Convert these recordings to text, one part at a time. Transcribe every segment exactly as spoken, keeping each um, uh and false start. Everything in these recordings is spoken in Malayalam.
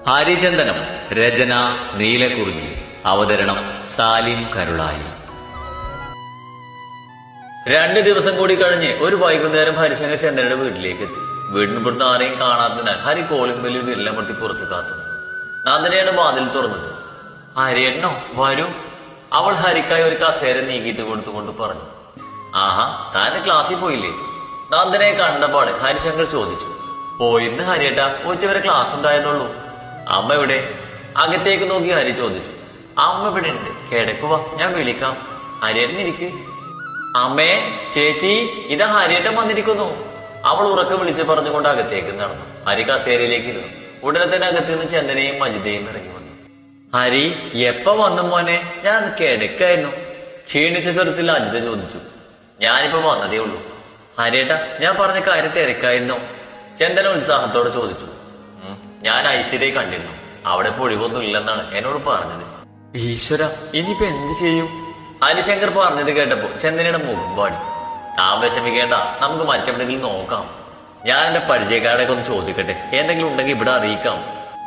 ഹരിചന്ദനം. രചന നീലക്കുറിഞ്ഞി. അവതരണം സാലിം കരുളായി. രണ്ടു ദിവസം കൂടി കഴിഞ്ഞ് ഒരു വൈകുന്നേരം ഹരിശങ്കർ ചന്ദ്രന്റെ വീട്ടിലേക്ക് എത്തി. വീടിന് പുറത്ത് ആരെയും കാണാത്തതിനാൽ ഹരി കോളിംഗ് ബെല്ലിൽ വിരലമർത്തി പുറത്ത് കാത്തു. നന്ദനയാണ് വാതിൽ തുറന്നത്. ഹരിയണ്ണോ വരൂ. അവൾ ഹരിക്കായി ഒരു കസേര നീക്കിയിട്ട് കൊടുത്തുകൊണ്ട് പറഞ്ഞു. ആഹാ, താന്റെ ക്ലാസ്സിൽ പോയില്ലേ? നന്ദനയെ കണ്ടപാട് ഹരിശങ്കർ ചോദിച്ചു. പോയിന്ന് ഹരിയേട്ടാ, ഉച്ചവരെ ക്ലാസ് ഉണ്ടായിരുന്നുള്ളൂ. അമ്മ എവിടെ? അകത്തേക്ക് നോക്കി ഹരി ചോദിച്ചു. അമ്മ ഇവിടെ ഉണ്ട്, കിടക്കുവ, ഞാൻ വിളിക്കാം. ഹരിയേട്ടൻ ഇരിക്ക്. അമ്മേ, ചേച്ചി, ഇതാ ഹരിയേട്ടൻ വന്നിരിക്കുന്നു. അവൾ ഉറക്കെ വിളിച്ച് പറഞ്ഞുകൊണ്ട് അകത്തേക്ക് നടന്നു. ഹരി കസേരയിലേക്ക് ഇരുന്നു. ഉടനെ തന്നെ അകത്ത് നിന്ന് ചന്ദനയും മജിദയും ഇറങ്ങി വന്നു. ഹരി, എപ്പ വന്നു മോനെ? ഞാൻ കിടക്കായിരുന്നു. ക്ഷീണിച്ച സ്വരത്തിൽ അജിത ചോദിച്ചു. ഞാനിപ്പോ വന്നതേ ഉള്ളൂ. ഹരിയേട്ടാ, ഞാൻ പറഞ്ഞ കാര്യം തിരക്കായിരുന്നോ? ചന്ദന ഉത്സാഹത്തോടെ ചോദിച്ചു. ഞാൻ ഐശ്വര്യയെ കണ്ടിരുന്നു. അവിടെ പൊഴിവൊന്നും ഇല്ലെന്നാണ് എന്നോട് പറഞ്ഞത്. ഈശ്വര, ഇനിയിപ്പോ എന്ത് ചെയ്യും? ഹരിശങ്കർ പറഞ്ഞത് കേട്ടപ്പോ ചന്ദനയുടെ മുഖം പാടി. താൻ വിഷമിക്കേണ്ട, നമുക്ക് മറ്റെവിടെങ്കിലും നോക്കാം. ഞാൻ എന്റെ പരിചയക്കാരൊക്കെ ഒന്ന് ചോദിക്കട്ടെ, എന്തെങ്കിലും ഉണ്ടെങ്കിൽ ഇവിടെ അറിയിക്കാം.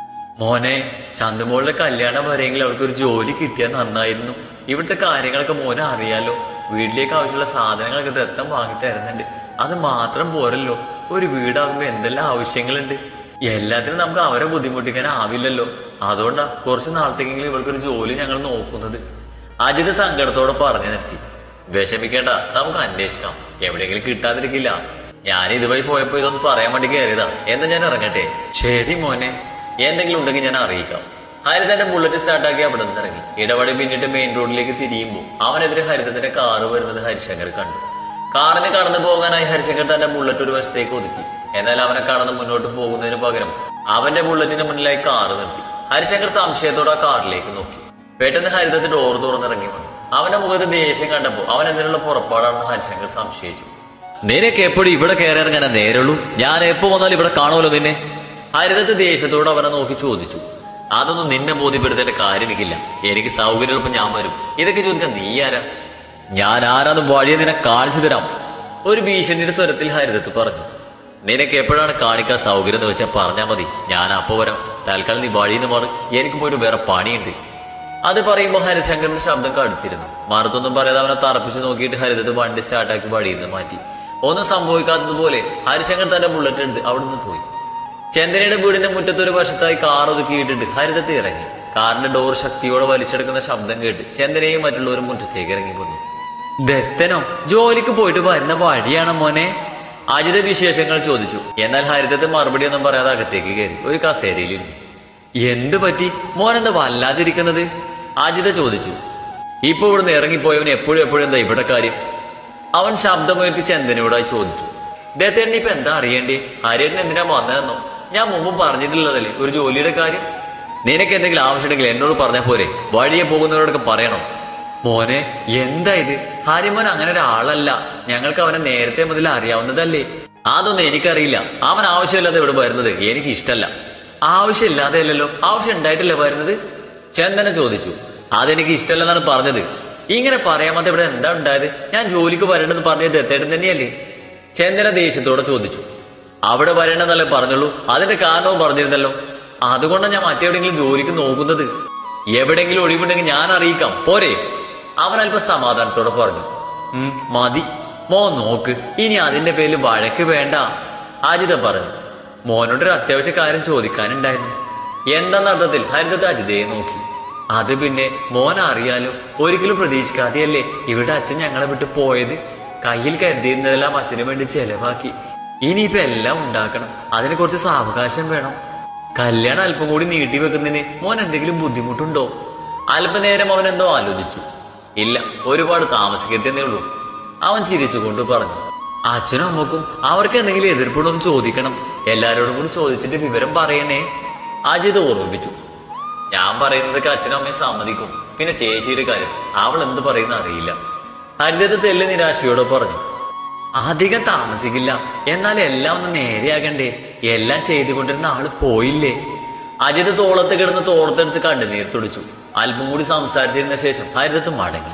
മോനെ, ചന്ദമോളുടെ കല്യാണം വരെയെങ്കിലും അവൾക്കൊരു ജോലി കിട്ടിയാൽ നന്നായിരുന്നു. ഇവിടുത്തെ കാര്യങ്ങളൊക്കെ മോനെ അറിയാലോ. വീട്ടിലേക്ക് ആവശ്യമുള്ള സാധനങ്ങളൊക്കെ ദത്തം വാങ്ങി തരുന്നുണ്ട്. അത് മാത്രം പോരല്ലോ, ഒരു വീടാകുമ്പോ എന്തെല്ലാം ആവശ്യങ്ങളുണ്ട്. എല്ലാത്തിനും നമുക്ക് അവരെ ബുദ്ധിമുട്ടിക്കാൻ ആവില്ലല്ലോ. അതുകൊണ്ടാ കുറച്ച് നാളത്തേക്കെങ്കിലും ഇവൾക്കൊരു ജോലി ഞങ്ങൾ നോക്കുന്നത്. അജിത് സങ്കടത്തോടെ പറഞ്ഞു നിർത്തി. വിഷമിക്കേണ്ട, നമുക്ക് അന്വേഷിക്കാം. എവിടെയെങ്കിലും കിട്ടാതിരിക്കില്ല. ഞാൻ ഇതുവഴി പോയപ്പോ ഇതൊന്നും പറയാൻ വേണ്ടി കയറിയതാ. എന്നാ ഞാൻ ഇറങ്ങട്ടെ? ശരി മോനെ, എന്തെങ്കിലും ഉണ്ടെങ്കിൽ ഞാൻ അറിയിക്കാം. ഹരിതന്റെ ബുള്ളറ്റ് സ്റ്റാർട്ടാക്കി അവിടെ നിന്ന് ഇറങ്ങി. ഇടവഴി പിന്നിട്ട് മെയിൻ റോഡിലേക്ക് തിരിയുമ്പോൾ അവനെതിരെ ഹരിതന്റെ കാറ് വരുന്നത് ഹരിശങ്കർ കണ്ടു. കാറിന് കടന്നു പോകാനായി ഹരിശങ്കർ തന്റെ ബുള്ളറ്റ് ഒരു വശത്തേക്ക് ഒതുക്കി. എന്നാൽ അവനെ കടന്ന് മുന്നോട്ട് പോകുന്നതിന് പകരം അവന്റെ ബുള്ളറ്റിന് മുന്നിലായി കാറ് നിർത്തി. ഹരിശങ്കർ സംശയത്തോടെ ആ കാറിലേക്ക് നോക്കി. പെട്ടെന്ന് ഹരിതത്തിന്റെ ഡോർ തുറന്നിറങ്ങി വന്നു. അവന്റെ മുഖത്ത് ദേഷ്യം കണ്ടപ്പോ അവൻ എന്തിനുള്ള പുറപ്പാടാണെന്ന് ഹരിശങ്കർ സംശയിച്ചു. നിനക്ക് എപ്പോഴും ഇവിടെ കയറി ഇറങ്ങാനാ നേരുള്ളൂ? ഞാൻ എപ്പോ വന്നാലും ഇവിടെ കാണുമല്ലോ നിന്നെ. ഹരിതത്ത് ദേഷ്യത്തോട് അവനെ നോക്കി ചോദിച്ചു. അതൊന്നും നിന്നെ ബോധ്യപ്പെടുത്തേണ്ട കാര്യം എനിക്കില്ല. എനിക്ക് സൗകര്യമുള്ളപ്പോ ഞാൻ വരും. ഇതൊക്കെ ചോദിക്കാൻ നീ ആരാ? ഞാൻ ആരാന്ന് വഴിയെ നിന്നെ കാണിച്ചു തരാം. ഒരു ഭീഷണിയുടെ സ്വരത്തിൽ ഹരിതത്ത് പറഞ്ഞു. നിനക്ക് എപ്പോഴാണ് കാണിക്കാൻ സൗകര്യം എന്ന് വെച്ചാൽ പറഞ്ഞാൽ മതി, ഞാൻ അപ്പോ വരാം. തൽക്കാലം നീ വഴിന്ന് മാറി, എനിക്ക് പോയിട്ട് വേറെ പണിയുണ്ട്. അത് പറയുമ്പോൾ ഹരിശങ്കറിന്റെ ശബ്ദം കടുത്തിരുന്നു. മറുത്തൊന്നും പറയാതെ അവനെ തറപ്പിച്ചു നോക്കിയിട്ട് ഹരിതത്ത് വണ്ടി സ്റ്റാർട്ടാക്കി വഴിയിൽ നിന്ന് മാറ്റി. ഒന്നും സംഭവിക്കാത്തതുപോലെ ഹരിശങ്കർ തന്റെ ബുള്ളറ്റ് എടുത്ത് അവിടുന്ന് പോയി. ചന്ദനയുടെ വീടിന്റെ മുറ്റത്തൊരു വശത്തായി കാർ ഒതുക്കിയിട്ടുണ്ട് ഹരിതത്ത് ഇറങ്ങി. കാറിന്റെ ഡോർ ശക്തിയോടെ വലിച്ചെടുക്കുന്ന ശബ്ദം കേട്ട് ചന്ദനയും മറ്റുള്ളവരും മുറ്റത്തേക്ക് ഇറങ്ങി പോന്നു. ദത്തനോ? ജോലിക്ക് പോയിട്ട് വരുന്ന വഴിയാണ് മോനെ? അജിത വിശേഷങ്ങൾ ചോദിച്ചു. എന്നാൽ ഹരിതത്ത് മറുപടി ഒന്നും പറയാതെ അകത്തേക്ക് കയറി ഒരു കസേരയിലിരുന്നു. എന്ത് പറ്റി മോനെന്താ വല്ലാതിരിക്കുന്നത്? അജിത ചോദിച്ചു. ഇപ്പൊ ഇവിടുന്ന് ഇറങ്ങിപ്പോയവന് എപ്പോഴും എപ്പോഴും എന്താ ഇവിടെ കാര്യം? അവൻ ശബ്ദമുയർത്തി ചന്ദനയോടായി ചോദിച്ചു. ദത്തേട്ടൻ ഇപ്പൊ എന്താ അറിയേണ്ടി? ഹരിയേട്ടൻ എന്തിനാ വന്നതെന്നോ? ഞാൻ മുമ്പും പറഞ്ഞിട്ടുള്ളതല്ലേ ഒരു ജോലിയുടെ കാര്യം. നിനക്ക് എന്തെങ്കിലും ആവശ്യമുണ്ടെങ്കിൽ എന്നോട് പറഞ്ഞാൽ പോരെ? വഴിയെ പോകുന്നവരോടൊക്കെ പറയണം. മോനെ, എന്താ ഇത്? ഹരിമോൻ അങ്ങനെ ഒരാളല്ല. ഞങ്ങൾക്ക് അവനെ നേരത്തെ മുതൽ അറിയാവുന്നതല്ലേ. അതൊന്നും എനിക്കറിയില്ല. അവൻ ആവശ്യമില്ലാതെ ഇവിടെ വരുന്നത് എനിക്ക് ഇഷ്ടല്ല. ആവശ്യമില്ലാതെ അല്ലല്ലോ, ആവശ്യം ഉണ്ടായിട്ടല്ലേ വരുന്നത്? ചന്ദന ചോദിച്ചു. അതെനിക്ക് ഇഷ്ടമല്ലെന്നാണ് പറഞ്ഞത്. ഇങ്ങനെ പറയാമത്തെ ഇവിടെ എന്താ ഉണ്ടായത്? ഞാൻ ജോലിക്ക് വരേണ്ടെന്ന് പറഞ്ഞത് ദത്തേട്ടൻ തന്നെയല്ലേ? ചന്ദന ദേഷ്യത്തോടെ ചോദിച്ചു. അവിടെ വരേണ്ടെന്നല്ലേ പറഞ്ഞുള്ളൂ, അതിന്റെ കാരണവും പറഞ്ഞിരുന്നല്ലോ. അതുകൊണ്ടാണ് ഞാൻ മറ്റെവിടെയെങ്കിലും ജോലിക്ക് നോക്കുന്നത്. എവിടെയെങ്കിലും ഒഴിവുണ്ടെങ്കിൽ ഞാൻ അറിയിക്കാം, പോരെ? അവൻ അല്പം സമാധാനത്തോടെ പറഞ്ഞു. ഉം മതി മോ, നോക്ക്, ഇനി അതിന്റെ പേരിൽ വഴക്ക് വേണ്ട. അജിത പറഞ്ഞു. മോനോടൊരു അത്യാവശ്യ കാര്യം ചോദിക്കാനുണ്ടായിരുന്നു. എന്താന്ന അർത്ഥത്തിൽ ഹരിതത്ത് അജിതയെ നോക്കി. അത് പിന്നെ മോൻ അറിയാലോ, ഒരിക്കലും പ്രതീക്ഷിക്കാതെയല്ലേ ഇവിടെ അച്ഛൻ ഞങ്ങളെ വിട്ട് പോയത്. കയ്യിൽ കരുതിയിരുന്നതെല്ലാം അച്ഛന് വേണ്ടി ചെലവാക്കി. ഇനിയിപ്പോ എല്ലാം ഉണ്ടാക്കണം. അതിന് കുറച്ച് സാവകാശം വേണം. കല്യാണം അല്പം കൂടി നീട്ടി വെക്കുന്നതിന് മോൻ എന്തെങ്കിലും ബുദ്ധിമുട്ടുണ്ടോ? അല്പനേരം അവൻ എന്തോ ആലോചിച്ചു. ഇല്ല, ഒരുപാട് താമസിക്കത്തേ ഉള്ളൂ. അവൻ ചിരിച്ചുകൊണ്ട് പറഞ്ഞു. അച്ഛനും അമ്മക്കും അവർക്ക് എന്തെങ്കിലും എതിർപ്പുണ്ടോന്ന് ചോദിക്കണം. എല്ലാരോടും കൂടി ചോദിച്ചിട്ട് വിവരം പറയണേ. അജിത് ഓർമ്മിപ്പിച്ചു. ഞാൻ പറയുന്നതൊക്കെ അച്ഛനും അമ്മയും സമ്മതിക്കും. പിന്നെ ചേച്ചിയുടെ കാര്യം അവൾ എന്ത് പറയുന്ന അറിയില്ല. ഹരിതത്ത് തെല്ല് നിരാശയോടെ പറഞ്ഞു. അധികം താമസിക്കില്ല, എന്നാൽ എല്ലാം ഒന്ന് നേരെയാകണ്ടേ? എല്ലാം ചെയ്തുകൊണ്ടിരുന്ന ആള് പോയില്ലേ? അജിത് തോളത്ത് കിടന്ന് തോർത്തെടുത്ത് കണ്ണുനീർ തുടിച്ചു. അല്പം കൂടി സംസാരിച്ചിരുന്ന ശേഷം ഹരിതത്ത് മടങ്ങി.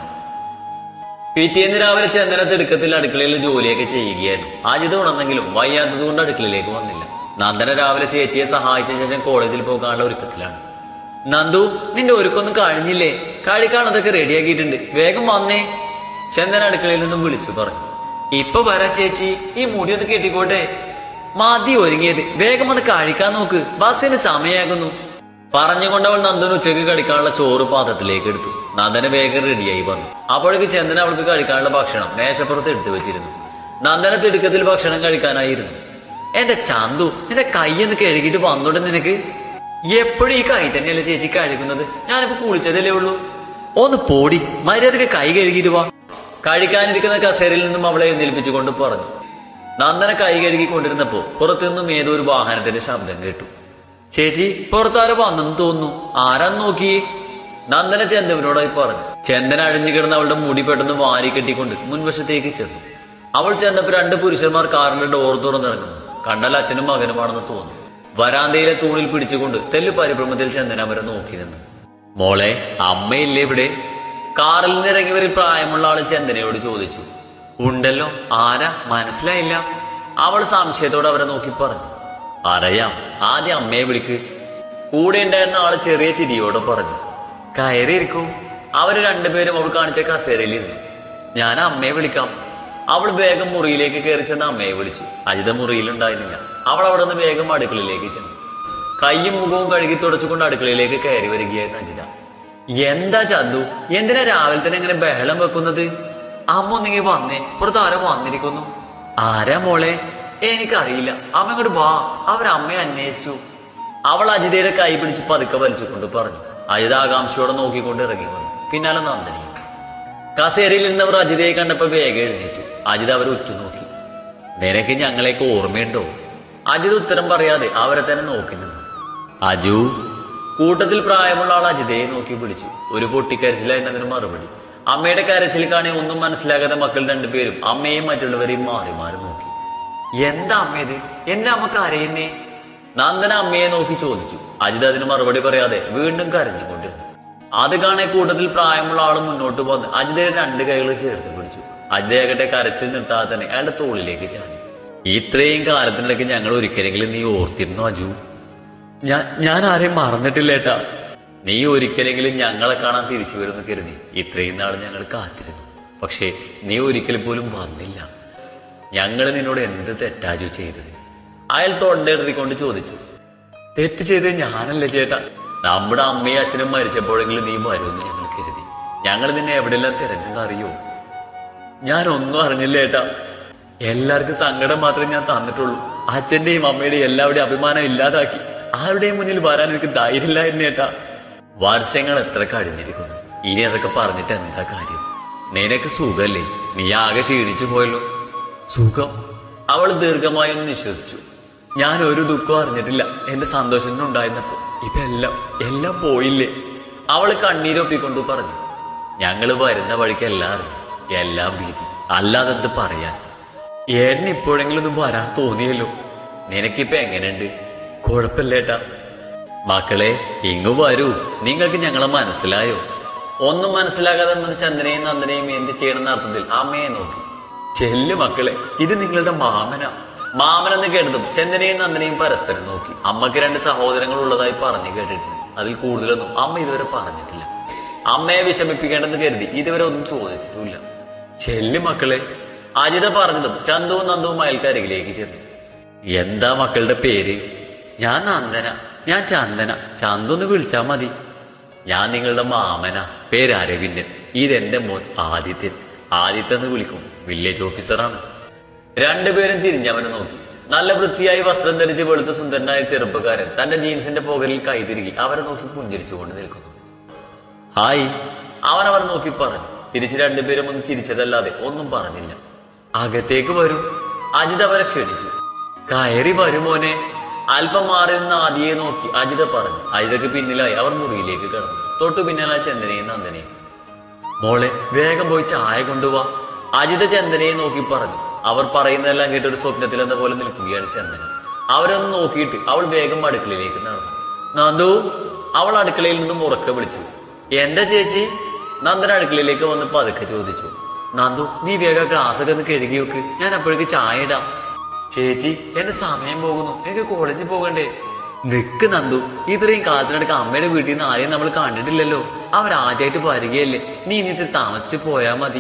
പിറ്റേന്ന് രാവിലെ ചന്ദന തിടുക്കത്തിൽ അടുക്കളയിൽ ജോലിയൊക്കെ ചെയ്യുകയായിരുന്നു. അജിത് ഉണർന്നെങ്കിലും വയ്യാത്തത് കൊണ്ട് അടുക്കളയിലേക്ക് വന്നില്ല. നന്ദന രാവിലെ ചേച്ചിയെ സഹായിച്ച ശേഷം കോളേജിൽ പോകാനുള്ള ഒരുക്കത്തിലാണ്. നന്ദു, നിന്റെ ഒരുക്കൊന്നും കഴിഞ്ഞില്ലേ? കഴിക്കാനുള്ളതൊക്കെ റെഡിയാക്കിയിട്ടുണ്ട്, വേഗം വന്നേ. ചന്ദന അടുക്കളയിൽ നിന്നും വിളിച്ചു പറഞ്ഞു. ഇപ്പൊ വരാം ചേച്ചി, ഈ മുടി ഒന്ന് കെട്ടിക്കോട്ടെ. മതി ഒരുങ്ങിയത്, വേഗം ഒന്ന് കഴിക്കാൻ നോക്ക്, ബസ്സിന് സമയമാകുന്നു. പറഞ്ഞുകൊണ്ട് അവൾ നന്ദന് ഉച്ചയ്ക്ക് കഴിക്കാനുള്ള ചോറ് പാത്രത്തിലേക്ക് എടുത്തു. നന്ദന വേഗം റെഡിയായി വന്നു. അപ്പോഴേക്ക് ചന്ദന അവൾക്ക് കഴിക്കാനുള്ള ഭക്ഷണം മേശപ്പുറത്ത് എടുത്തു വെച്ചിരുന്നു. നന്ദന തിടുക്കത്തിൽ ഭക്ഷണം കഴിക്കാനായിരുന്നു. എന്റെ ചന്തു, നിന്റെ കൈയൊന്ന് കഴുകിയിട്ട് വന്നോട്ടെ. നിനക്ക് എപ്പോഴും ഈ കൈ തന്നെയല്ലേ ചേച്ചി കഴുകുന്നത്? ഞാനിപ്പോ കുളിച്ചതല്ലേ ഉള്ളൂ. ഒന്ന് പോടി, മര്യാദക്ക് കൈ കഴുകിയിട്ട് വാ. കഴിക്കാനിരിക്കുന്ന കസേരയിൽ നിന്നും അവളെ എഴുന്നേൽപ്പിച്ചുകൊണ്ട് പറഞ്ഞു. നന്ദന കൈ കഴുകിക്കൊണ്ടിരുന്നപ്പോ പുറത്തുനിന്നും ഏതോ ഒരു വാഹനത്തിന്റെ ശബ്ദം കേട്ടു. ചേച്ചി, പുറത്താരോ വന്നെന്ന് തോന്നുന്നു, ആരാന്ന് നോക്കിയേ. നന്ദന ചന്ദുവിനോടായി പറഞ്ഞു. ചന്ദന അഴിഞ്ഞു കിടന്ന് അവളുടെ മുടി പെട്ടെന്ന് വാരി കെട്ടിക്കൊണ്ട് മുൻവശത്തേക്ക് ചെന്നു. അവൾ ചെന്നപ്പോ രണ്ട് പുരുഷന്മാർ കാറിന്റെ ഡോർ തുറന്നിറങ്ങുന്നു. കണ്ടാൽ അച്ഛനും മകനുമാണെന്ന് തോന്നുന്നു. വരാന്തയിലെ തൂണിൽ പിടിച്ചുകൊണ്ട് തെല്ലു പരിഭ്രമത്തിൽ ചന്ദന അവരെ നോക്കി നിന്നു. മോളെ, അമ്മയില്ലേ ഇവിടെ? കാറിൽ നിന്ന് ഇറങ്ങിയവരിൽ പ്രായമുള്ള ആള് ചന്ദനയോട് ചോദിച്ചു. ഉണ്ടല്ലോ, ആരാ? മനസ്സിലായില്ല. അവൾ സംശയത്തോടെ അവരെ നോക്കി പറഞ്ഞു. അറിയാം, ആദ്യം അമ്മയെ വിളിക്ക്. കൂടെ ഉണ്ടായിരുന്ന ആള് ചെറിയ ചിരിയോടെ പറഞ്ഞു. കയറിയിരിക്കും. അവര് രണ്ടുപേരും അവൾ കാണിച്ച കസേരയിലിരുന്നു. ഞാൻ അമ്മയെ വിളിക്കാം. അവൾ വേഗം മുറിയിലേക്ക് കയറി ചെന്ന് അമ്മയെ വിളിച്ചു. അജിത മുറിയിലുണ്ടായിരുന്നില്ല. അവൾ അവിടെ നിന്ന് വേഗം അടുക്കളയിലേക്ക് ചെന്നു. കയ്യും മുഖവും കഴുകി തുടച്ചുകൊണ്ട് അടുക്കളയിലേക്ക് കയറി വരികയായിരുന്നു അജിത. എന്താ ചന്തു, എന്തിനാ രാവിലെ തന്നെ ഇങ്ങനെ ബഹളം വെക്കുന്നത്? അമ്മ ഒന്നിങ്ങി വന്നേ, പുറത്ത് ആരോ വന്നിരിക്കുന്നു. ആരാ മോളെ? എനിക്കറിയില്ല, അമ്മ ഇങ്ങോട്ട് വാ, അവരമ്മയെ അന്വേഷിച്ചു. അവൾ അജിതയുടെ കൈ പിടിച്ച് പതുക്കെ വലിച്ചുകൊണ്ട് പറഞ്ഞു. അജിത ആകാംക്ഷയോടെ നോക്കിക്കൊണ്ട് ഇറങ്ങി വന്നു. പിന്നാലെ നന്ദനി. കസേരയിൽ നിന്നവർ അജിതയെ കണ്ടപ്പോ വേഗം എഴുന്നേറ്റു. അജിത അവരെ ഉറ്റുനോക്കി. നിനക്ക് ഞങ്ങളെയൊക്കെ ഓർമ്മയുണ്ടോ? അജിത ഉത്തരം പറയാതെ അവരെ തന്നെ നോക്കി നിന്നു. അജു. കൂട്ടത്തിൽ പ്രായമുള്ള ആൾ അജിതയെ നോക്കി വിളിച്ചു. ഒരു പൊട്ടിക്കരച്ചിലായിരുന്നതിന് മറുപടി. അമ്മയുടെ കരച്ചിൽ കാണി ഒന്നും മനസ്സിലാകാതെ മക്കൾ രണ്ടുപേരും അമ്മയും മറ്റുള്ളവരെയും മാറി മാറി നോക്കി. എന്താ അമ്മയത്? എന്നെ അമ്മ കരയുന്നേ? നന്ദന അമ്മയെ നോക്കി ചോദിച്ചു. അജിത അതിന് മറുപടി പറയാതെ വീണ്ടും കരഞ്ഞുകൊണ്ടിരുന്നു. അത് കാണെ കൂട്ടത്തിൽ പ്രായമുള്ള ആൾ മുന്നോട്ട് വന്ന് അജിതയുടെ രണ്ട് കൈകൾ ചേർത്ത് പിടിച്ചു. അജിതയാകട്ടെ കരച്ചിൽ നിർത്താതെ തന്നെ അയാളുടെ തോളിലേക്ക് ചാടി. ഇത്രയും കാലത്തിനിടയ്ക്ക് ഞങ്ങൾ ഒരിക്കലെങ്കിലും നീ ഓർത്തിരുന്നു അജു? ഞാൻ ഞാൻ ആരെയും മറന്നിട്ടില്ലേട്ടാ. നീ ഒരിക്കലെങ്കിലും ഞങ്ങളെ കാണാൻ തിരിച്ചു വരുമെന്ന് കരുതി ഇത്രയും നാൾ ഞങ്ങൾ കാത്തിരുന്നു. പക്ഷെ നീ ഒരിക്കൽ പോലും വന്നില്ല. ഞങ്ങൾ നിന്നോട് എന്ത് തെറ്റാജു ചെയ്തത്? അയാൾ തൊണ്ടയിടറിക്കൊണ്ട് ചോദിച്ചു. തെറ്റ് ചെയ്തത് ഞാനല്ലേ ചേട്ടാ. നമ്മുടെ അമ്മയും അച്ഛനും മരിച്ചപ്പോഴെങ്കിലും നീ വരുമെന്ന് ഞങ്ങൾ കരുതി. ഞങ്ങൾ നിന്നെ എവിടെയെല്ലാം തിരഞ്ഞെന്ന് അറിയോ? ഞാൻ ഒന്നും അറിഞ്ഞില്ല ഏട്ടാ. എല്ലാവർക്കും സങ്കടം മാത്രമേ ഞാൻ തന്നിട്ടുള്ളൂ. അച്ഛന്റെയും അമ്മയുടെയും എല്ലാവരുടെയും അഭിമാനം ഇല്ലാതാക്കി ആരുടെയും മുന്നിൽ വരാൻ എനിക്ക് ധൈര്യമില്ല എന്നേട്ടാ. വർഷങ്ങൾ എത്ര കഴിഞ്ഞിരിക്കുന്നു. ഇനി അതൊക്കെ പറഞ്ഞിട്ട് എന്താ കാര്യം? നിനക്ക് സുഖല്ലേ? നീ ആകെ ക്ഷീണിച്ചു പോയല്ലോ. സുഖം? അവൾ ദീർഘമായി ഒന്ന് നിശ്വസിച്ചു. ഞാൻ ഒരു ദുഃഖം അറിഞ്ഞിട്ടില്ല എന്റെ സന്തോഷം ഉണ്ടായിരുന്നപ്പോ. ഇപ്പൊ എല്ലാം എല്ലാം പോയില്ലേ? അവൾ കണ്ണീരൊപ്പിക്കൊണ്ട് പറഞ്ഞു. ഞങ്ങള് വരുന്ന വഴിക്ക് എല്ലാം അറിഞ്ഞു, എല്ലാം വീതി. അല്ലാതെ എന്ത് പറയാൻ? ഏട്ടന് ഇപ്പോഴെങ്കിലും ഒന്നും വരാൻ തോന്നിയല്ലോ. നിനക്കിപ്പോ എങ്ങനെയുണ്ട്? കുഴപ്പമില്ലേട്ടാ. മക്കളെ, ഇങ്ങു വരൂ. നിങ്ങൾക്ക് ഞങ്ങളെ മനസ്സിലായോ? ഒന്നും മനസ്സിലാകാതെ നിന്ന് ചന്ദനയും നന്ദനയും എന്ത് ചെയ്യണമെന്ന അർത്ഥത്തിൽ അമ്മയെ നോക്കി. ചെല്ലു മക്കളെ, ഇത് നിങ്ങളുടെ മാമനാ. മാമനെന്ന് കേട്ടതും ചന്ദനയും നന്ദനയും പരസ്പരം നോക്കി. അമ്മക്ക് രണ്ട് സഹോദരങ്ങൾ ഉള്ളതായി പറഞ്ഞു കേട്ടിട്ടുണ്ട്. അതിൽ കൂടുതലൊന്നും അമ്മ ഇതുവരെ പറഞ്ഞിട്ടില്ല. അമ്മയെ വിഷമിപ്പിക്കേണ്ടെന്ന് കരുതി ഇതുവരെ ഒന്നും ചോദിച്ചിട്ടില്ല. ചെല്ലു മക്കളെ. അജിത പറഞ്ഞതും ചന്തുവും നന്ദുവും അയൽക്കരികിലേക്ക് ചെന്നു. എന്താ മക്കളുടെ പേര്? ഞാൻ നന്ദന. ഞാൻ ചന്ദന. ചന്തു എന്ന് വിളിച്ചാ മതി. ഞാൻ നിങ്ങളുടെ മാമനാ. പേര് അരവിന്ദൻ. ഇതെന്റെ മോൻ ആദിത്യൻ. ആദിത്യ എന്ന് വിളിക്കും. വില്ലേജ് ഓഫീസറാണ്. രണ്ടുപേരും തിരിഞ്ഞവനെ നോക്കി. നല്ല വൃത്തിയായി വസ്ത്രം ധരിച്ച് വെളുത്ത സുന്ദരനായ ചെറുപ്പക്കാരൻ തന്റെ ജീൻസിന്റെ പോകലിൽ കൈതിരുകി അവരെ നോക്കി പുഞ്ചിരിച്ചുകൊണ്ട് നിൽക്കുന്നു. ഹായ്, അവൻ അവർ നോക്കി പറഞ്ഞു. തിരിച്ച് രണ്ടുപേരും ഒന്ന് ചിരിച്ചതല്ലാതെ ഒന്നും പറഞ്ഞില്ല. അകത്തേക്ക് വരും. അജിത അവരെ ക്ഷണിച്ചു. കയറി വരുമോനെ. അല്പം മാറി നിന്ന് ആദിയെ നോക്കി അജിത പറഞ്ഞു. അജിതക്ക് പിന്നിലായി അവർ മുറിയിലേക്ക് കടന്നു. തൊട്ടു പിന്നാലെ ചന്ദനയും നന്ദനയും. മോളെ, വേഗം പോയി ചായ കൊണ്ടുപോവാ. അജിത ചന്ദനയെ നോക്കി പറഞ്ഞു. അവർ പറയുന്നതെല്ലാം കേട്ട് ഒരു സ്വപ്നത്തിൽ എന്ന പോലെ നിൽക്കുകയാണ് ചന്ദന. അവരൊന്ന് നോക്കിയിട്ട് അവൾ വേഗം അടുക്കളയിലേക്ക് നടന്നു. നന്ദു. അവൾ അടുക്കളയിൽ നിന്നും ഉറക്കെ വിളിച്ചു. എന്റെ ചേച്ചി. നന്ദന അടുക്കളയിലേക്ക് വന്ന് പതുക്കെ ചോദിച്ചു. നന്ദു, നീ വേഗം ഗ്ലാസ്സൊക്കെ ഒന്ന് കഴുകി വെക്ക്. ഞാൻ അപ്പോഴേക്ക് ചായ ഇടാം. ചേച്ചി എന്റെ സമയം പോകുന്നു, എനിക്ക് കോളേജിൽ പോകണ്ടേ? നിക്ക് നന്ദു, ഇത്രയും കാലത്തിനടുക്ക് അമ്മയുടെ വീട്ടിൽ നിന്ന് ആരെയും നമ്മൾ കണ്ടിട്ടില്ലല്ലോ. അവരാദ്യമായിട്ട് വരികയല്ലേ, നീ ഇനി ഇത്തിരി താമസിച്ച് പോയാ മതി.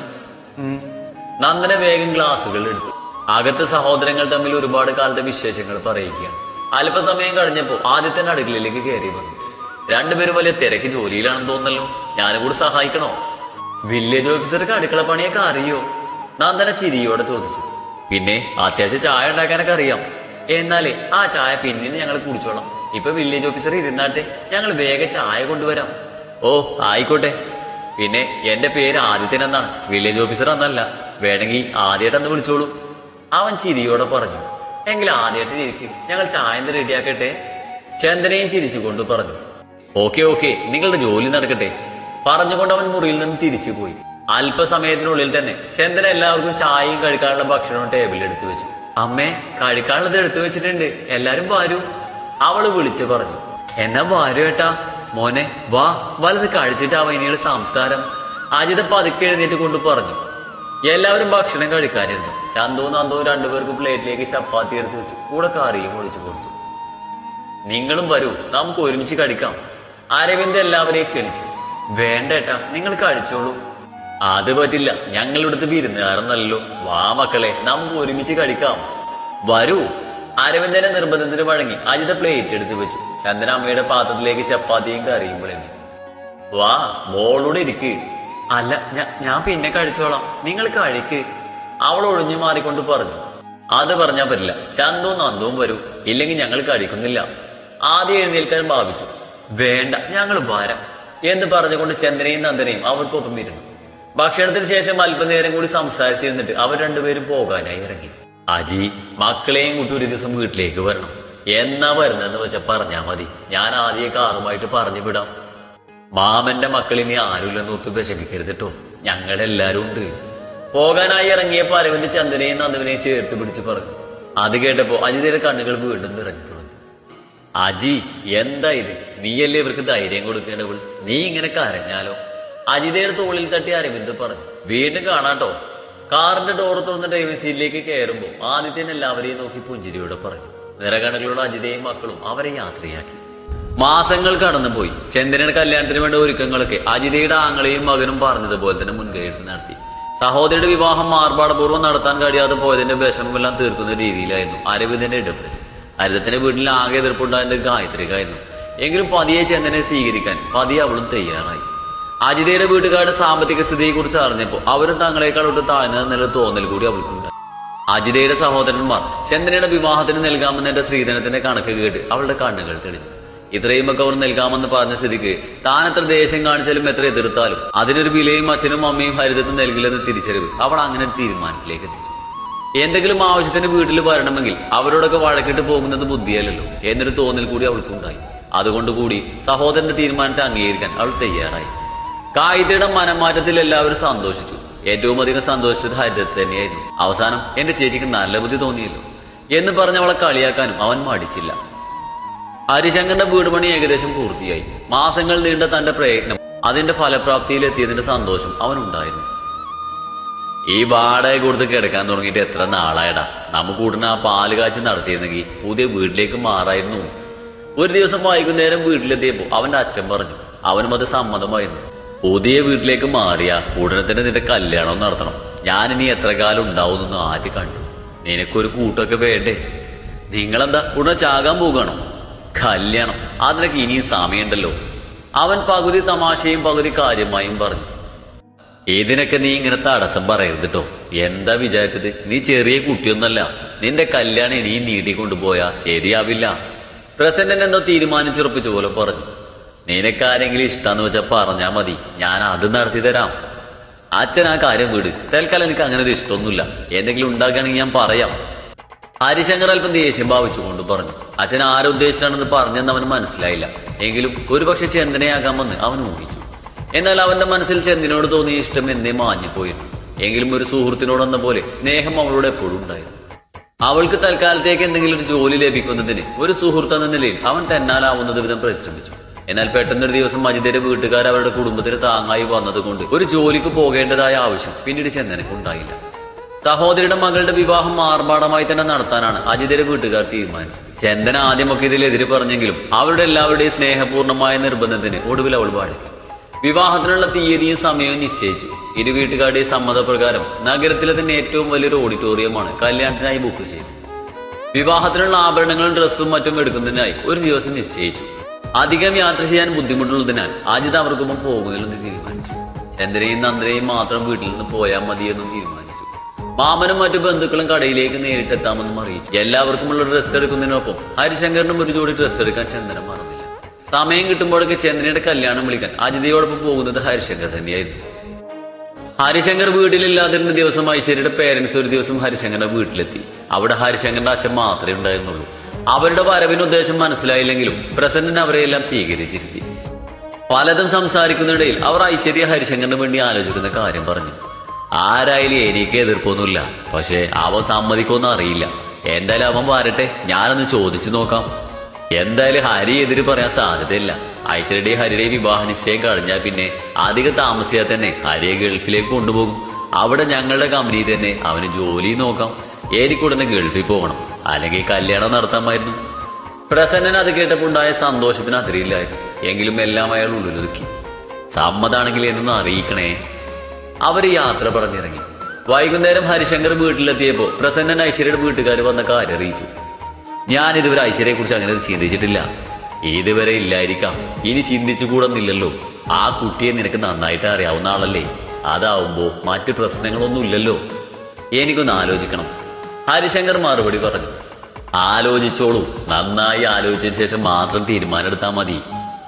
നന്ദന വേഗം ഗ്ലാസുകൾ എടുത്തു. അകത്ത് സഹോദരങ്ങൾ തമ്മിൽ ഒരുപാട് കാലത്തെ വിശേഷങ്ങൾ പറയുകയാണ്. അല്പസമയം കഴിഞ്ഞപ്പോ ആദ്യത്തെ അടുക്കളയിലേക്ക് കയറി വന്നു. രണ്ടുപേരും വലിയ തിരക്ക് ജോലിയിലാണെന്ന് തോന്നല്ലോ. ഞാനും കൂടി സഹായിക്കണോ? വില്ലേജ് ഓഫീസർക്ക് അടുക്കള പണിയൊക്കെ അറിയോ? നന്ദന ചിരിയോടെ ചോദിച്ചു. പിന്നെ അത്യാവശ്യം ചായ ഉണ്ടാക്കാനൊക്കെ അറിയാം. എന്നാലേ ആ ചായ പിന്നീട് ഞങ്ങൾ കുടിച്ചോളാം. ഇപ്പൊ വില്ലേജ് ഓഫീസർ ഇരുന്നാട്ടെ, ഞങ്ങൾ വേഗം ചായ കൊണ്ടുവരാം. ഓ ആയിക്കോട്ടെ. പിന്നെ എന്റെ പേര് ആദിത്യനെന്നാണ്, വില്ലേജ് ഓഫീസർ എന്നല്ല. വേണമെങ്കിൽ ആദ്യമായിട്ടെന്ന് വിളിച്ചോളൂ. അവൻ ചിരിയോടെ പറഞ്ഞു. എങ്കിൽ ആദ്യമായിട്ട് ഇരിക്കും, ഞങ്ങൾ ചായ എന്ത് റെഡിയാക്കട്ടെ? ചന്ദ്രനെയും ചിരിച്ചുകൊണ്ട് പറഞ്ഞു. ഓക്കെ ഓക്കെ, നിങ്ങളുടെ ജോലി നടക്കട്ടെ. പറഞ്ഞുകൊണ്ട് അവൻ മുറിയിൽ നിന്ന് തിരിച്ചു പോയി. അല്പസമയത്തിനുള്ളിൽ തന്നെ ചന്ദ്രൻ എല്ലാവർക്കും ചായയും കഴിക്കാനുള്ള ഭക്ഷണവും ടേബിളിൽ എടുത്തു വെച്ചു. അമ്മേ, കഴിക്കാനുള്ളത് എടുത്തു വെച്ചിട്ടുണ്ട്, എല്ലാരും വാരൂ, അവള് വിളിച്ചു പറഞ്ഞു. എന്നാ വാരൂ ഏട്ടാ. മോനെ വാ, വലുത് കഴിച്ചിട്ടാ ഇനിയുള്ള സംസാരം. അജിത പതുക്കെ എഴുന്നേറ്റ് കൊണ്ട് പറഞ്ഞു. എല്ലാവരും ഭക്ഷണം കഴിക്കാനിരുന്നു. ചന്തുവും നന്ദവും രണ്ടുപേർക്കും പ്ലേറ്റിലേക്ക് ചപ്പാത്തി എടുത്തു വെച്ചു, കൂടെ കറിയും ഒഴിച്ചു കൊടുത്തു. നിങ്ങളും വരൂ, നമുക്ക് ഒരുമിച്ച് കഴിക്കാം. അരവിന്ദ് എല്ലാവരെയും ക്ഷണിച്ചു. വേണ്ട ഏട്ടാ, നിങ്ങൾ കഴിച്ചോളൂ. അത് പറ്റില്ല, ഞങ്ങൾ ഇവിടുത്തെ വിരുന്നുകാരൊന്നല്ലോ. വാ മക്കളെ, നമുക്ക് ഒരുമിച്ച് കഴിക്കാം, വരൂ. അരവിന്ദന്റെ നിർബന്ധത്തിന് വഴങ്ങി അജിത പ്ലേറ്റ് എടുത്ത് വെച്ചു. ചന്ദന അമ്മയുടെ പാത്രത്തിലേക്ക് ചപ്പാത്തിയും കറിയും വിളമ്പി. വാ, മോളോട് ഇരിക്ക്. അല്ല, ഞാൻ പിന്നെ കഴിച്ചോളാം, നിങ്ങൾ കഴിക്ക്, അവൾ ഒഴിഞ്ഞു മാറിക്കൊണ്ട് പറഞ്ഞു. അത് പറഞ്ഞാ പറ്റില്ല, ചന്തുവും നന്ദവും വരൂ, ഇല്ലെങ്കിൽ ഞങ്ങൾ കഴിക്കുന്നില്ല. ആദ്യം എഴുന്നേൽക്കാൻ ഭാവിച്ചു. വേണ്ട, ഞങ്ങൾ വരാം എന്ന് പറഞ്ഞുകൊണ്ട് ചന്ദ്രനെയും നന്ദനെയും അവർക്കൊപ്പം ഇരുന്നു. ഭക്ഷണത്തിന് ശേഷം അല്പനേരം കൂടി സംസാരിച്ചിരുന്നിട്ട് അവർ രണ്ടുപേരും പോകാനായി ഇറങ്ങി. അജി, മക്കളെയും കൂട്ടി ഒരു ദിവസം വീട്ടിലേക്ക് വരണം. എന്നാ വരുന്നതെന്ന് വെച്ചാ പറഞ്ഞാ മതി, ഞാൻ ആദ്യം കാറുമായിട്ട് പറഞ്ഞു വിടാം. മാമന്റെ മക്കൾ ഇനി ആരുമില്ലെന്ന് ഒത്തു വിഷമിക്കരുത് കേട്ടോ, ഞങ്ങളെല്ലാരും ഉണ്ട്. പോകാനായി ഇറങ്ങിയപ്പോ അരവിന്ദ് ചന്ദനെയും നന്ദുവിനെയും ചേർത്ത് പിടിച്ച് പറഞ്ഞു. അത് കേട്ടപ്പോ അജിതയുടെ കണ്ണുകൾ വീണ്ടും നിറഞ്ഞു തുടങ്ങി. അജി, എന്താ ഇത്? നീയല്ലേ ഇവർക്ക് ധൈര്യം കൊടുക്കേണ്ടവൾ, നീ ഇങ്ങനെ കരഞ്ഞാലോ? അജിതയുടെ തോളിൽ തട്ടി അരവിന്ദ് പറഞ്ഞു. വീണ്ടും കാണാട്ടോ. കാറിന്റെ ഡോർ തുറന്ന് ഡ്രൈവിംഗ് സീറ്റിലേക്ക് കയറുമ്പോൾ ആദിത്യൻ എല്ലാവരെയും നോക്കി പുഞ്ചിരിയോടെ പറഞ്ഞു. നിറകണകളോട് അജിതയും മക്കളും അവരെ യാത്രയാക്കി. മാസങ്ങൾ കടന്നുപോയി. ചന്ദ്രയുടെ കല്യാണത്തിന് വേണ്ട ഒരുക്കങ്ങളൊക്കെ അജിതയുടെ ആങ്ങളെയും മകനും പറഞ്ഞതുപോലെ തന്നെ മുൻകൈയെടുത്ത് നടത്തി. സഹോദരിയുടെ വിവാഹം ആർഭാടപൂർവ്വം നടത്താൻ കഴിയാതെ പോയതിന്റെ വിഷമമെല്ലാം തീർക്കുന്ന രീതിയിലായിരുന്നു അരവിന്ദന്റെ ഇടപെടൽ. ഹരിതത്തിന്റെ വീട്ടിൽ ആകെ എതിർപ്പുണ്ടായത് ഗായത്രിക്കായിരുന്നു. എങ്കിലും പതിയെ ചന്ദനെ സ്വീകരിക്കാൻ പതിയെ അവളും തയ്യാറായി. അജിതയുടെ വീട്ടുകാരുടെ സാമ്പത്തിക സ്ഥിതിയെ കുറിച്ച് അറിഞ്ഞപ്പോൾ അവരും തങ്ങളെക്കാൾ ഒട്ട് താഴ്ന്ന നില തോന്നൽ കൂടി അവൾക്കുണ്ട്. അജിതയുടെ സഹോദരന്മാർ ചന്ദ്രയുടെ വിവാഹത്തിന് നൽകാമെന്ന ശ്രീധനത്തിന്റെ കണക്ക് കേട്ട് അവളുടെ കണ്ണുകൾ തെളിഞ്ഞു. ഇത്രയുമൊക്കെ അവർ നൽകാമെന്ന് പറഞ്ഞ സ്ഥിതിക്ക് താൻ എത്ര ദേഷ്യം കാണിച്ചാലും എത്ര എതിർത്താലും അതിനൊരു വിലയും അച്ഛനും അമ്മയും ഹരിതത്തും നൽകില്ലെന്ന് തിരിച്ചറിവ് അവൾ അങ്ങനെ ഒരു തീരുമാനത്തിലേക്ക് എത്തിച്ചു. എന്തെങ്കിലും ആവശ്യത്തിന് വീട്ടിൽ വരണമെങ്കിൽ അവരോടൊക്കെ വഴക്കിട്ട് പോകുന്നത് ബുദ്ധിയല്ലല്ലോ എന്നൊരു തോന്നൽ കൂടി അവൾക്കുണ്ടായി. അതുകൊണ്ടുകൂടി സഹോദരന്റെ തീരുമാനത്തെ അംഗീകരിക്കാൻ അവൾ തയ്യാറായി. കായികയുടെ മനംമാറ്റത്തിൽ എല്ലാവരും സന്തോഷിച്ചു. ഏറ്റവും അധികം സന്തോഷിച്ചത് ഹരിതത്ത് തന്നെയായിരുന്നു. അവസാനം എന്റെ ചേച്ചിക്ക് നല്ല ബുദ്ധി തോന്നിയല്ലോ എന്ന് പറഞ്ഞ് അവളെ കളിയാക്കാനും അവൻ മടിച്ചില്ല. ഹരിശങ്കറിന്റെ വീട് പണി ഏകദേശം പൂർത്തിയായി. മാസങ്ങൾ നീണ്ട തന്റെ പ്രയത്നം അതിന്റെ ഫലപ്രാപ്തിയിൽ എത്തിയതിന്റെ സന്തോഷം അവനുണ്ടായിരുന്നു. ഈ വാടക കൊടുത്ത് കിടക്കാൻ തുടങ്ങിയിട്ട് എത്ര നാളായടാ. നമുക്ക് ഉടനെ ആ പാല് കാച്ചി നടത്തിയിരുന്നെങ്കിൽ പുതിയ വീട്ടിലേക്ക് മാറായിരുന്നു. ഒരു ദിവസം വൈകുന്നേരം വീട്ടിലെത്തിയപ്പോ അവന്റെ അച്ഛൻ പറഞ്ഞു. അവനും അത് സമ്മതമായിരുന്നു. പുതിയ വീട്ടിലേക്ക് മാറിയ ഉടനെ തന്നെ നിന്റെ കല്യാണം നടത്തണം. ഞാനിനി എത്ര കാലം ഉണ്ടാവുന്നൊന്നും ആദ്യം കണ്ടു. നിനക്കൊരു കൂട്ടൊക്കെ വേണ്ടേ? നിങ്ങളെന്താ ഉടനെ ചാകാൻ പോകണോ? കല്യാണം അതിനൊക്കെ ഇനിയും സമയമുണ്ടല്ലോ. അവൻ പകുതി തമാശയും പകുതി കാര്യമായും പറഞ്ഞു. ഇതിനൊക്കെ നീ ഇങ്ങനെ തടസ്സം പറയരുത് കേട്ടോ. എന്താ വിചാരിച്ചത്? നീ ചെറിയ കുട്ടിയൊന്നല്ല. നിന്റെ കല്യാണം ഇനിയും നീട്ടിക്കൊണ്ടുപോയാ ശരിയാവില്ല. പ്രസിഡന്റ് എന്തോ തീരുമാനിച്ചുറപ്പിച്ച പോലെ പറഞ്ഞു. നിനക്കാരെങ്കിലും ഇഷ്ടാന്ന് വെച്ചാ പറഞ്ഞാ മതി, ഞാൻ അത് നടത്തി തരാം. അച്ഛൻ ആ കാര്യം വിട്. തൽക്കാലം എനിക്ക് അങ്ങനെ ഒരു ഇഷ്ടമൊന്നുമില്ല. എന്തെങ്കിലും ഉണ്ടാക്കുകയാണെങ്കിൽ ഞാൻ പറയാം. ഹരിശങ്കർ അല്പം ദേഷ്യം ഭാവിച്ചുകൊണ്ട് പറഞ്ഞു. അച്ഛൻ ആരുദ്ദേശിച്ചാണെന്ന് പറഞ്ഞെന്ന് അവന് മനസ്സിലായില്ല. എങ്കിലും ഒരുപക്ഷെ ചന്ദനയാകാമെന്ന് അവൻ ഊഹിച്ചു. എന്നാൽ അവന്റെ മനസ്സിൽ ചന്ദനോട് തോന്നിയ ഇഷ്ടം എന്നേ മാഞ്ഞുപോയിരുന്നു. എങ്കിലും ഒരു സുഹൃത്തിനോടെന്ന പോലെ സ്നേഹം അവളോട് എപ്പോഴും ഉണ്ടായിരുന്നു. അവൾക്ക് തൽക്കാലത്തേക്ക് എന്തെങ്കിലും ഒരു ജോലി ലഭിക്കുന്നതിന് ഒരു സുഹൃത്ത് എന്ന നിലയിൽ അവൻ തന്നാലാവുന്നത് വിധം പരിശ്രമിച്ചു. എന്നാൽ പെട്ടെന്നൊരു ദിവസം അജിതയുടെ വീട്ടുകാർ അവരുടെ കുടുംബത്തിന് താങ്ങായി വന്നതുകൊണ്ട് ഒരു ജോലിക്ക് പോകേണ്ടതായ ആവശ്യം പിന്നീട് ചന്ദനക്ക് ഉണ്ടായില്ല. സഹോദരിയുടെ മകളുടെ വിവാഹം ആർഭാടമായി തന്നെ നടത്താനാണ് അജിതയുടെ വീട്ടുകാർ തീരുമാനിച്ചത്. ചന്ദന ആദ്യമൊക്കെ ഇതിൽ എതിര് പറഞ്ഞെങ്കിലും അവരുടെ എല്ലാവരുടെയും സ്നേഹപൂർണമായ നിർബന്ധത്തിന് ഒടുവിൽ അവൾ പാടി. വിവാഹത്തിനുള്ള തീയതിയും സമയവും നിശ്ചയിച്ചു. ഇരു വീട്ടുകാരുടെയും സമ്മതപ്രകാരം നഗരത്തിലെ തന്നെ ഏറ്റവും വലിയൊരു ഓഡിറ്റോറിയമാണ് കല്യാണത്തിനായി ബുക്ക് ചെയ്തത്. വിവാഹത്തിനുള്ള ആഭരണങ്ങളും ഡ്രസ്സും മറ്റും എടുക്കുന്നതിനായി ഒരു ദിവസം നിശ്ചയിച്ചു. അധികം യാത്ര ചെയ്യാൻ ബുദ്ധിമുട്ടുള്ളതിനാൽ അജിത് അവർക്കൊപ്പം പോകുന്നില്ലെന്ന് തീരുമാനിച്ചു. ചന്ദ്രയും നന്ദനയും മാത്രം വീട്ടിൽ നിന്ന് പോയാൽ മതിയെന്നും തീരുമാനിച്ചു. മാമനും മറ്റു ബന്ധുക്കളും കടയിലേക്ക് നേരിട്ടെത്താമെന്നും അറിയിച്ചു. എല്ലാവർക്കുമുള്ള ഡ്രസ്സ് എടുക്കുന്നതിനൊപ്പം ഹരിശങ്കറിനും ഒരു ജോഡി ഡ്രസ്സ് എടുക്കാൻ ചന്ദന മറന്നില്ല. സമയം കിട്ടുമ്പോഴൊക്കെ ചന്ദ്രയുടെ കല്യാണം വിളിക്കാൻ അജിതയോടൊപ്പം പോകുന്നത് ഹരിശങ്കർ തന്നെയായിരുന്നു. ഹരിശങ്കർ വീട്ടിലില്ലാതിരുന്ന ദിവസം ഐശ്വര്യയുടെ പേരൻസ് ഒരു ദിവസം ഹരിശങ്കറിന്റെ വീട്ടിലെത്തി. അവിടെ ഹരിശങ്കറിന്റെ അച്ഛൻ മാത്രമേ ഉണ്ടായിരുന്നുള്ളൂ. അവരുടെ വരവിന് ഉദ്ദേശം മനസ്സിലായില്ലെങ്കിലും പ്രസന്നൻ അവരെയെല്ലാം സ്വീകരിച്ചിരുത്തി. പലതും സംസാരിക്കുന്നതിനിടയിൽ അവർ ഐശ്വര്യ ഹരിശങ്കറിന് വേണ്ടി ആലോചിക്കുന്ന കാര്യം പറഞ്ഞു. ആരായാലും എനിക്ക് എതിർപ്പൊന്നുമില്ല, പക്ഷെ അവൻ സമ്മതിക്കൊന്നും അറിയില്ല. എന്തായാലും അവൻ വരട്ടെ, ഞാനൊന്ന് ചോദിച്ചു നോക്കാം. എന്തായാലും ഹരി എതിര് പറയാൻ സാധ്യതയില്ല. ഐശ്വര്യയുടെയും ഹരിയുടെയും വിവാഹ നിശ്ചയം കഴിഞ്ഞാൽ പിന്നെ അധികം താമസിയാതെ തന്നെ ഹരിയെ ഗൾഫിലേക്ക് കൊണ്ടുപോകും. അവിടെ ഞങ്ങളുടെ കമ്പനി തന്നെ അവന് ജോലി നോക്കാം. എനിക്കുടനെ ഗൾഫിൽ പോകണം, അല്ലെങ്കിൽ കല്യാണം നടത്താമായിരുന്നു. പ്രസന്നൻ അത് കേട്ടപ്പോൾ ഉണ്ടായ സന്തോഷത്തിന് അതിരില്ലായിരുന്നു. എങ്കിലും എല്ലാം അയാൾ ഉള്ളിലൊതുക്കി. സമ്മതാണെങ്കിൽ എന്നൊന്ന് അറിയിക്കണേ. അവര് യാത്ര പറഞ്ഞിറങ്ങി. വൈകുന്നേരം ഹരിശങ്കർ വീട്ടിലെത്തിയപ്പോ പ്രസന്നൻ ഐശ്വര്യയുടെ വീട്ടുകാർ വന്ന കാര്യം അറിയിച്ചു. ഞാൻ ഇതുവരെ ഐശ്വര്യയെ കുറിച്ച് അങ്ങനെ ചിന്തിച്ചിട്ടില്ല. ഇതുവരെ ഇല്ലായിരിക്കാം, ഇനി ചിന്തിച്ചു കൂടുന്നില്ലല്ലോ. ആ കുട്ടിയെ നിനക്ക് നന്നായിട്ട് അറിയാവുന്ന ആളല്ലേ. അതാവുമ്പോ മറ്റു പ്രശ്നങ്ങളൊന്നും ഇല്ലല്ലോ. എനിക്കൊന്ന് ആലോചിക്കണം. ഹരിശങ്കർ മറുപടി പറഞ്ഞു. ആലോചിച്ചോളൂ, നന്നായി ആലോചിച്ചതിന് ശേഷം മാത്രം തീരുമാനം എടുത്താൽ മതി.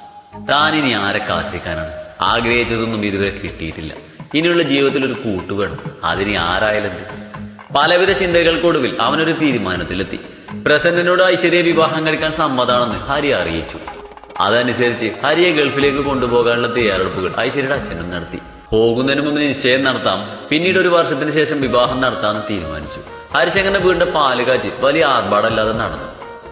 താനിനി ആരെ കാത്തിരിക്കാനാണ്? ആഗ്രഹിച്ചതൊന്നും ഇതുവരെ കിട്ടിയിട്ടില്ല. ഇനിയുള്ള ജീവിതത്തിൽ ഒരു കൂട്ടു വേണം. അതിനി ആരായാലെന്ത്? പലവിധ ചിന്തകൾക്കൊടുവിൽ അവനൊരു തീരുമാനത്തിലെത്തി. പ്രസന്നനോട് ഐശ്വര്യ വിവാഹം കഴിക്കാൻ സമ്മതാണെന്ന് ഹരി അറിയിച്ചു. അതനുസരിച്ച് ഹരിയെ ഗൾഫിലേക്ക് കൊണ്ടുപോകാനുള്ള തയ്യാറെടുപ്പുകൾ ഐശ്വര്യയുടെ അച്ഛനും നടത്തി. പോകുന്നതിന് മുമ്പ് നിശ്ചയം നടത്താം, പിന്നീട് ഒരു വർഷത്തിന് ശേഷം വിവാഹം നടത്താമെന്ന് തീരുമാനിച്ചു. ഹരിശങ്കറിന്റെ വീടിന്റെ പാല് കാച്ചി വലിയ ആർഭാടമല്ലാതെ നടന്നു.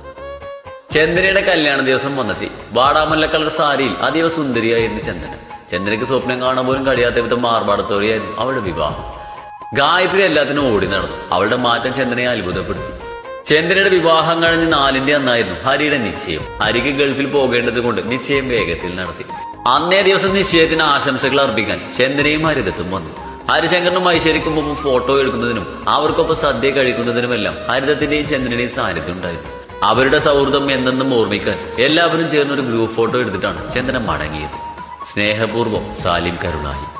ചന്ദ്രയുടെ കല്യാണ ദിവസം വന്നെത്തി. വാടാമല്ല കളർ സാരിയിൽ അതീവ സുന്ദരിയായിരുന്നു ചന്ദ്രന. ചന്ദ്രയ്ക്ക് സ്വപ്നം കാണാൻ പോലും കഴിയാത്ത വിധം ആർഭാടത്തോടെയായിരുന്നു അവളുടെ വിവാഹം. ഗായത്രി എല്ലാത്തിനും ഓടി നടന്നു. അവളുടെ മാറ്റം ചന്ദ്രനെ അത്ഭുതപ്പെടുത്തി. ചന്ദ്രയുടെ വിവാഹം കഴിഞ്ഞ് നാലിന്റെ അന്നായിരുന്നു ഹരിയുടെ നിശ്ചയം. ഹരിക്ക് ഗൾഫിൽ പോകേണ്ടത് കൊണ്ട് നിശ്ചയം വേഗത്തിൽ നടത്തി. അന്നേ ദിവസം നിശ്ചയത്തിന് ആശംസകൾ അർപ്പിക്കാൻ ചന്ദ്രയും ഹരിതത്തും വന്നു. ഹരിശങ്കറിനും ഐശ്വര്യക്കും ഒപ്പം ഫോട്ടോ എടുക്കുന്നതിനും അവർക്കൊപ്പം സദ്യ കഴിക്കുന്നതിനുമെല്ലാം ഹരിതത്തിന്റെയും ചന്ദ്രന്റെയും സാന്നിധ്യം ഉണ്ടായിരുന്നു. അവരുടെ സൗഹൃദം എന്നെന്നും ഓർമ്മിക്കാൻ എല്ലാവരും ചേർന്നൊരു ഗ്രൂപ്പ് ഫോട്ടോ എടുത്തിട്ടാണ് ചന്ദ്രൻ മടങ്ങിയത്. സ്നേഹപൂർവ്വം സാലിം കരുളായി.